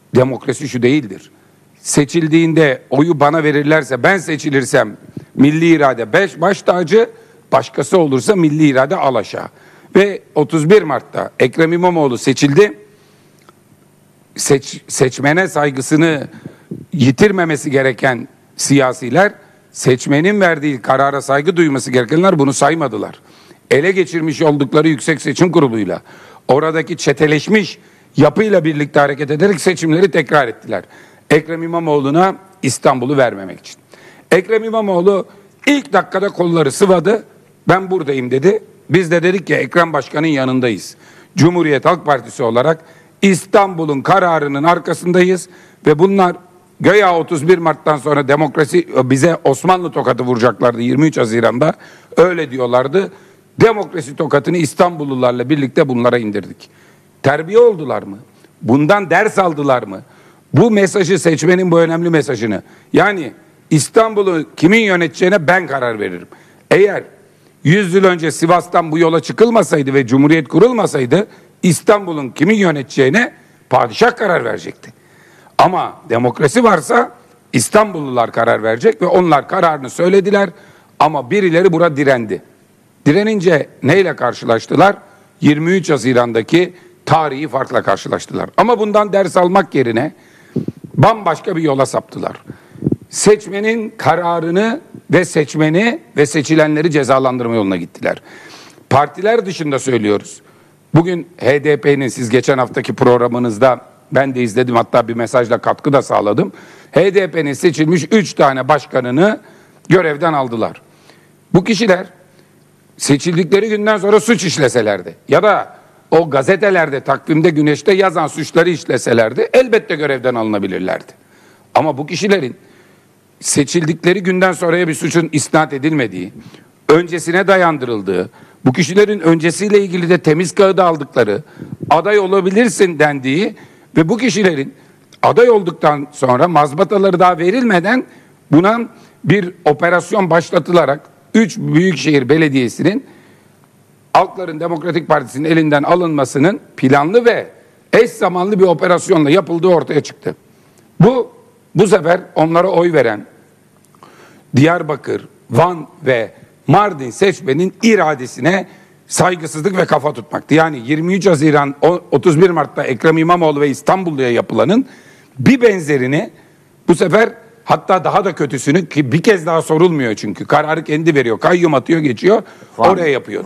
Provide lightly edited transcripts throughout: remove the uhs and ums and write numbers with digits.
Demokrasi şu değildir. Seçildiğinde oyu bana verirlerse, ben seçilirsem milli irade baş tacı, başkası olursa milli irade alaşağı. Ve 31 Mart'ta Ekrem İmamoğlu seçildi. Seçmene saygısını yitirmemesi gereken siyasiler, seçmenin verdiği karara saygı duyması gerekenler bunu saymadılar. Ele geçirmiş oldukları Yüksek Seçim Kurulu'yla, oradaki çeteleşmiş yapıyla birlikte hareket ederek seçimleri tekrar ettiler. Ekrem İmamoğlu'na İstanbul'u vermemek için. Ekrem İmamoğlu ilk dakikada kolları sıvadı. Ben buradayım dedi. Biz de dedik ki Ekrem Başkan'ın yanındayız. Cumhuriyet Halk Partisi olarak İstanbul'un kararının arkasındayız ve bunlar göya 31 Mart'tan sonra demokrasi bize Osmanlı tokatı vuracaklardı 23 Haziran'da. Öyle diyorlardı. Demokrasi tokatını İstanbullularla birlikte bunlara indirdik. Terbiye oldular mı? Bundan ders aldılar mı? Bu mesajı, seçmenin bu önemli mesajını, yani İstanbul'u kimin yöneteceğine ben karar veririm. Eğer 100 yıl önce Sivas'tan bu yola çıkılmasaydı ve Cumhuriyet kurulmasaydı İstanbul'un kimin yöneteceğine padişah karar verecekti. Ama demokrasi varsa İstanbullular karar verecek ve onlar kararını söylediler ama birileri buna direndi. Direnince neyle karşılaştılar? 23 Haziran'daki tarihi farkla karşılaştılar. Ama bundan ders almak yerine bambaşka bir yola saptılar. Seçmenin kararını ve seçmeni ve seçilenleri cezalandırma yoluna gittiler. Partiler dışında söylüyoruz. Bugün HDP'nin, siz geçen haftaki programınızda ben de izledim, hatta bir mesajla katkı da sağladım. HDP'nin seçilmiş 3 tane başkanını görevden aldılar. Bu kişiler seçildikleri günden sonra suç işleselerdi ya da o gazetelerde, takvimde, Güneş'te yazan suçları işleselerdi elbette görevden alınabilirlerdi. Ama bu kişilerin seçildikleri günden sonraya bir suçun isnat edilmediği, öncesine dayandırıldığı, bu kişilerin öncesiyle ilgili de temiz kağıdı aldıkları, aday olabilirsin dendiği ve bu kişilerin aday olduktan sonra mazbataları daha verilmeden buna bir operasyon başlatılarak 3 büyükşehir belediyesinin Halkların Demokratik Partisi'nin elinden alınmasının planlı ve eş zamanlı bir operasyonla yapıldığı ortaya çıktı. Bu sefer onlara oy veren Diyarbakır, Van ve Mardin seçmenin iradesine saygısızlık ve kafa tutmaktı. Yani 23 Haziran 31 Mart'ta Ekrem İmamoğlu ve İstanbullu'ya yapılanın bir benzerini bu sefer, hatta daha da kötüsünü, ki bir kez daha sorulmuyor çünkü kararı kendi veriyor, kayyum atıyor, geçiyor, oraya yapıyor.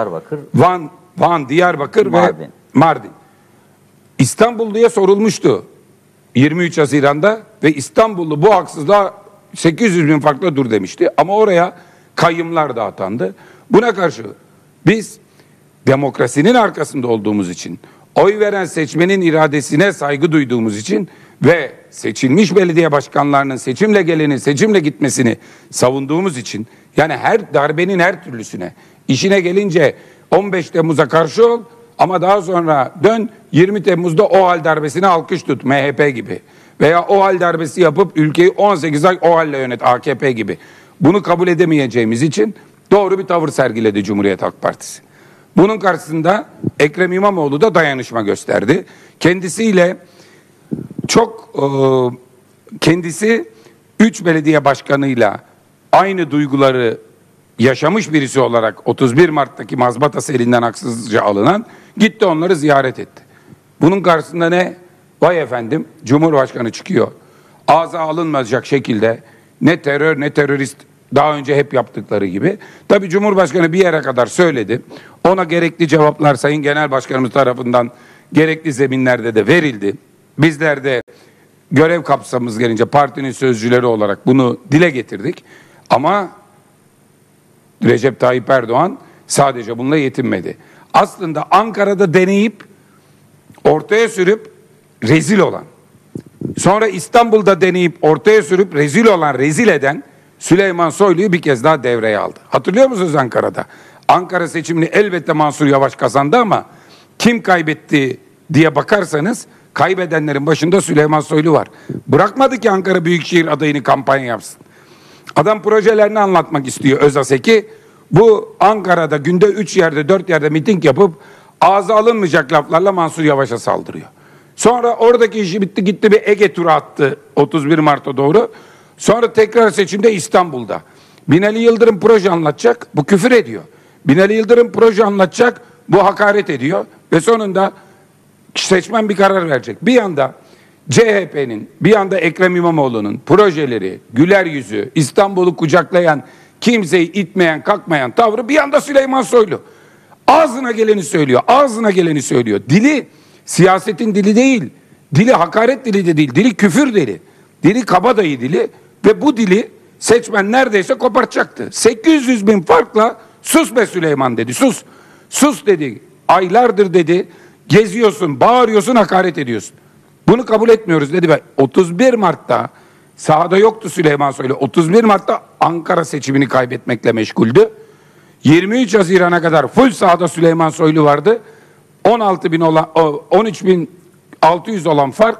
Van, Diyarbakır Mardin. ve Mardin. İstanbullu'ya sorulmuştu 23 Haziran'da ve İstanbullu bu haksızlığa 800 bin farkla dur demişti. Ama oraya kayyımlar da atandı. Buna karşı biz demokrasinin arkasında olduğumuz için, oy veren seçmenin iradesine saygı duyduğumuz için ve seçilmiş belediye başkanlarının seçimle geleni, seçimle gitmesini savunduğumuz için, yani her darbenin her türlüsüne, işine gelince 15 Temmuz'a karşı ol ama daha sonra dön 20 Temmuz'da o hal darbesine alkış tut, MHP gibi. Veya o hal darbesi yapıp ülkeyi 18 ay o halle yönet, AKP gibi. Bunu kabul edemeyeceğimiz için doğru bir tavır sergiledi Cumhuriyet Halk Partisi. Bunun karşısında Ekrem İmamoğlu da dayanışma gösterdi. Kendisi 3 belediye başkanıyla aynı duyguları yaşamış birisi olarak 31 Mart'taki mazbatası elinden haksızca alınan gitti, onları ziyaret etti. Bunun karşısında ne? Vay efendim, Cumhurbaşkanı çıkıyor. Ağza alınmayacak şekilde ne terör ne terörist, daha önce hep yaptıkları gibi. Tabii Cumhurbaşkanı bir yere kadar söyledi. Ona gerekli cevaplar Sayın Genel Başkanımız tarafından gerekli zeminlerde de verildi. Bizler de görev kapsamımız gelince partinin sözcüleri olarak bunu dile getirdik. Ama Recep Tayyip Erdoğan sadece bununla yetinmedi. Aslında Ankara'da deneyip ortaya sürüp rezil olan, sonra İstanbul'da deneyip ortaya sürüp rezil eden Süleyman Soylu'yu bir kez daha devreye aldı. Hatırlıyor musunuz Ankara'da? Ankara seçimini elbette Mansur Yavaş kazandı ama kim kaybetti diye bakarsanız kaybedenlerin başında Süleyman Soylu var. Bırakmadı ki Ankara Büyükşehir adayını kampanya yapsın. Adam projelerini anlatmak istiyor Özaseki. Bu Ankara'da günde 3 yerde 4 yerde miting yapıp ağza alınmayacak laflarla Mansur Yavaş'a saldırıyor. Sonra oradaki işi bitti, gitti bir Ege turu attı 31 Mart'a doğru. Sonra tekrar seçimde İstanbul'da. Binali Yıldırım proje anlatacak, bu küfür ediyor. Binali Yıldırım proje anlatacak, bu hakaret ediyor. Ve sonunda seçmen bir karar verecek. Bir yanda CHP'nin, bir yanda Ekrem İmamoğlu'nun projeleri, güler yüzü, İstanbul'u kucaklayan, kimseyi itmeyen, kalkmayan tavrı, bir yanda Süleyman Soylu. Ağzına geleni söylüyor, ağzına geleni söylüyor. Dili siyasetin dili değil, dili hakaret dili de değil, dili küfür dili, dili kabadayı dili ve bu dili seçmen neredeyse kopartacaktı. 800 bin farkla sus be Süleyman dedi, sus. Sus dedi, aylardır dedi, geziyorsun, bağırıyorsun, hakaret ediyorsun. Bunu kabul etmiyoruz dedi ve 31 Mart'ta sahada yoktu Süleyman Soylu. 31 Mart'ta Ankara seçimini kaybetmekle meşguldü. 23 Haziran'a kadar full sahada Süleyman Soylu vardı. 13.600 olan fark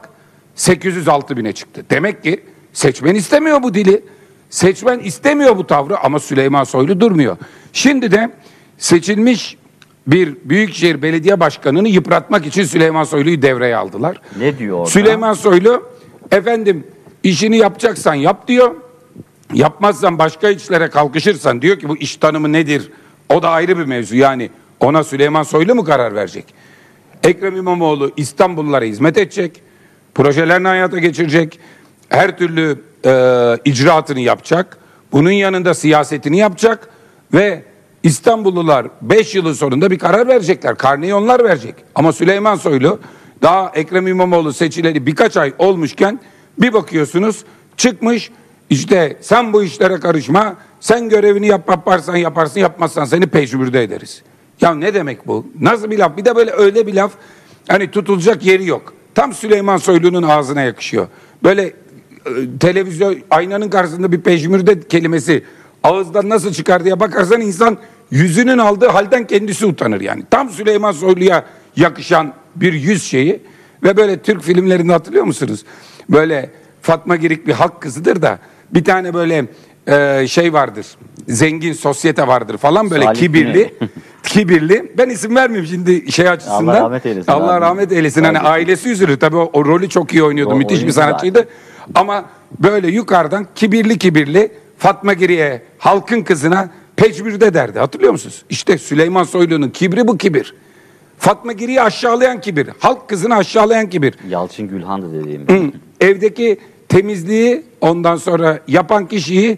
806 bine çıktı. Demek ki seçmen istemiyor bu dili. Seçmen istemiyor bu tavrı ama Süleyman Soylu durmuyor. Şimdi de seçilmiş bir büyükşehir belediye başkanını yıpratmak için Süleyman Soylu'yu devreye aldılar. Ne diyor orada? Süleyman Soylu, efendim işini yapacaksan yap diyor. Yapmazsan başka işlere kalkışırsan diyor ki bu iş tanımı nedir? O da ayrı bir mevzu. Yani ona Süleyman Soylu mu karar verecek? Ekrem İmamoğlu İstanbullulara hizmet edecek. Projelerini hayata geçirecek. Her türlü icraatını yapacak. Bunun yanında siyasetini yapacak. Ve İstanbullular 5 yılın sonunda bir karar verecekler. Karneyi onlar verecek. Ama Süleyman Soylu daha Ekrem İmamoğlu seçileli birkaç ay olmuşken bir bakıyorsunuz çıkmış, işte sen bu işlere karışma, sen görevini yaparsan yaparsın, yapmazsan seni peşmürde ederiz. Ya ne demek bu? Nasıl bir laf? Bir de böyle öyle bir laf, hani tutulacak yeri yok. Tam Süleyman Soylu'nun ağzına yakışıyor. Böyle televizyon aynanın karşısında bir peşmürde kelimesi ağızdan nasıl çıkar diye bakarsan insan yüzünün aldığı halden kendisi utanır yani. Tam Süleyman Soylu'ya yakışan bir yüz şeyi ve böyle Türk filmlerinde hatırlıyor musunuz? Böyle Fatma Girik bir halk kızıdır da bir tane böyle şey vardır. Zengin sosyete vardır falan böyle Salih kibirli. Kibirli. Ben isim vermeyeyim şimdi şey açısından. Allah rahmet eylesin. Allah rahmet eylesin. Hani ailesi üzülür. Tabii o rolü çok iyi oynuyordu. Müthiş bir sanatçıydı. Zaten. Ama böyle yukarıdan kibirli Fatma Giri'ye, halkın kızına peçbürde derdi. Hatırlıyor musunuz? İşte Süleyman Soylu'nun kibri bu kibir. Fatma Giri'yi aşağılayan kibir. Halk kızını aşağılayan kibir. Yalçın Gülhan'dı dediğim. Evdeki temizliği ondan sonra yapan kişiyi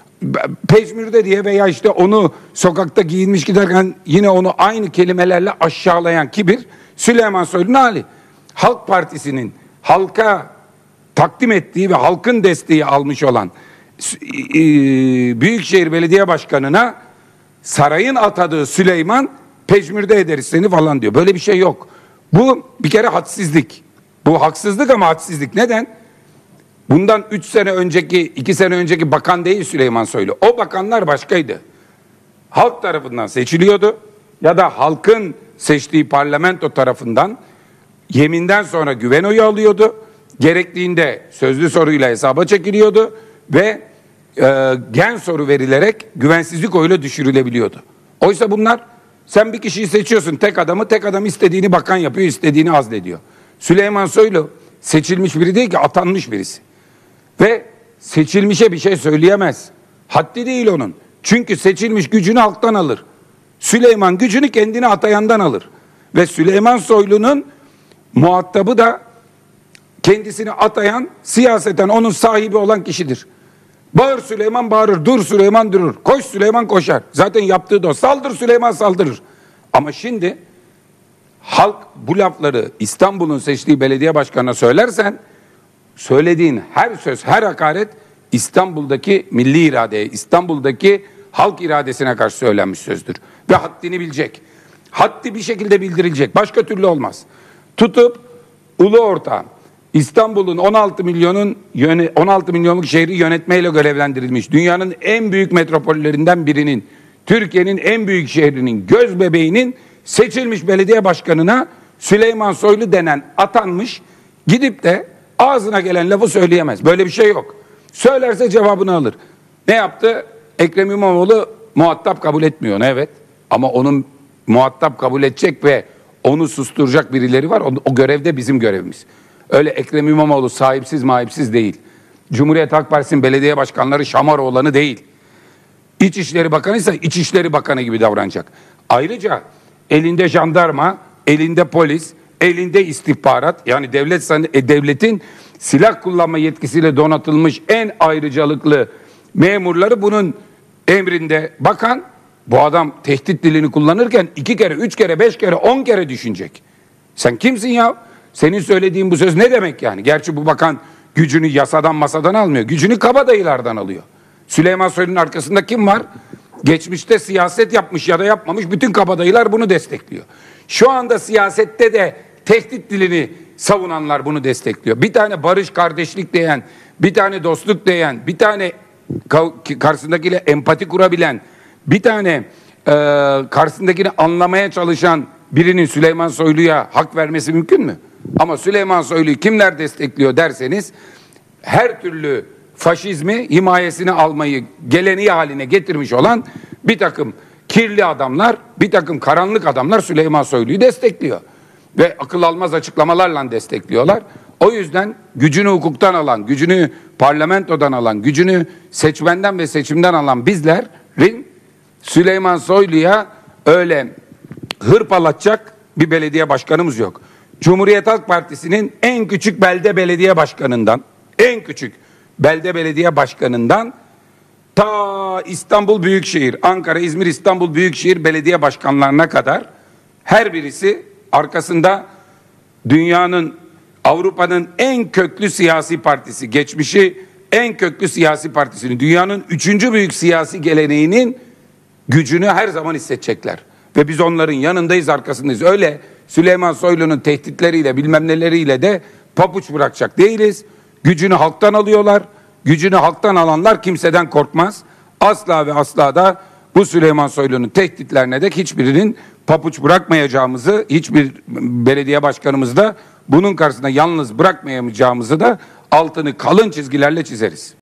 peçmürde diye veya işte onu sokakta giyinmiş giderken yine onu aynı kelimelerle aşağılayan kibir Süleyman Soylu'nun hali. Halk Partisi'nin halka takdim ettiği ve halkın desteği almış olan Büyükşehir Belediye Başkanı'na sarayın atadığı Süleyman peşmürde ederiz seni falan diyor. Böyle bir şey yok. Bu bir kere hadsizlik. Bu haksızlık ama hadsizlik. Neden? Bundan 3 sene önceki, 2 sene önceki bakan değil Süleyman Soylu. O bakanlar başkaydı. Halk tarafından seçiliyordu ya da halkın seçtiği parlamento tarafından yeminden sonra güven oyu alıyordu. Gerektiğinde sözlü soruyla hesaba çekiliyordu ve gen soru verilerek güvensizlik oyuyla düşürülebiliyordu. Oysa bunlar sen bir kişiyi seçiyorsun tek adam istediğini bakan yapıyor, istediğini azlediyor. Süleyman Soylu seçilmiş biri değil ki atanmış birisi. Ve seçilmişe bir şey söyleyemez. Haddi değil onun. Çünkü seçilmiş gücünü halktan alır. Süleyman gücünü kendini atayandan alır. Ve Süleyman Soylu'nun muhatabı da kendisini atayan, siyaseten onun sahibi olan kişidir. Bağır Süleyman bağırır, dur Süleyman durur, koş Süleyman koşar. Zaten yaptığı da o. Saldır Süleyman saldırır. Ama şimdi halk bu lafları İstanbul'un seçtiği belediye başkanına söylersen, söylediğin her söz, her hakaret İstanbul'daki milli iradeye, İstanbul'daki halk iradesine karşı söylenmiş sözdür. Ve haddini bilecek. Haddi bir şekilde bildirilecek. Başka türlü olmaz. Tutup ulu orta İstanbul'un 16 milyonluk şehri yönetmeyle görevlendirilmiş. Dünyanın en büyük metropollerinden birinin, Türkiye'nin en büyük şehrinin göz bebeğinin seçilmiş belediye başkanına Süleyman Soylu denen atanmış, gidip de ağzına gelen lafı söyleyemez. Böyle bir şey yok. Söylerse cevabını alır. Ne yaptı? Ekrem İmamoğlu muhatap kabul etmiyor. Evet. Ama onun muhatap kabul edecek ve Onu susturacak birileri var. O görevde bizim görevimiz. Öyle Ekrem İmamoğlu sahipsiz mahipsiz değil. Cumhuriyet Halk Partisi'nin belediye başkanları Şamaroğlan'ı değil. İçişleri Bakanı ise İçişleri Bakanı gibi davranacak. Ayrıca elinde jandarma, elinde polis, elinde istihbarat, yani devletin silah kullanma yetkisiyle donatılmış en ayrıcalıklı memurları bunun emrinde. Bakan, bu adam tehdit dilini kullanırken 2 kere, 3 kere, 5 kere, 10 kere düşünecek. Sen kimsin ya? Senin söylediğin bu söz ne demek yani? Gerçi bu bakan gücünü yasadan masadan almıyor. Gücünü kabadayılardan alıyor. Süleyman Soylu'nun arkasında kim var? Geçmişte siyaset yapmış ya da yapmamış bütün kabadayılar bunu destekliyor. Şu anda siyasette de tehdit dilini savunanlar bunu destekliyor. Bir tane barış, kardeşlik diyen, bir tane dostluk diyen, bir tane karşısındakiyle empati kurabilen, bir tane karşısındakini anlamaya çalışan birinin Süleyman Soylu'ya hak vermesi mümkün mü? Ama Süleyman Soylu'yu kimler destekliyor derseniz, her türlü faşizmi himayesine almayı geleneği haline getirmiş olan bir takım kirli adamlar, bir takım karanlık adamlar Süleyman Soylu'yu destekliyor. Ve akıl almaz açıklamalarla destekliyorlar. O yüzden gücünü hukuktan alan, gücünü parlamentodan alan, gücünü seçmenden ve seçimden alan bizlerin Süleyman Soylu'ya öyle hırpalatacak bir belediye başkanımız yok. Cumhuriyet Halk Partisi'nin en küçük belde belediye başkanından ta İstanbul Büyükşehir, Ankara, İzmir, İstanbul Büyükşehir belediye başkanlarına kadar her birisi arkasında dünyanın, Avrupa'nın en köklü siyasi partisi, geçmişi en köklü siyasi partisinin, dünyanın 3. büyük siyasi geleneğinin gücünü her zaman hissedecekler. Ve biz onların yanındayız, arkasındayız. Öyle Süleyman Soylu'nun tehditleriyle bilmem neleriyle de pabuç bırakacak değiliz. Gücünü halktan alıyorlar. Gücünü halktan alanlar kimseden korkmaz. Asla ve asla da bu Süleyman Soylu'nun tehditlerine de hiçbirinin pabuç bırakmayacağımızı, hiçbir belediye başkanımız da bunun karşısında yalnız bırakmayacağımızı da altını kalın çizgilerle çizeriz.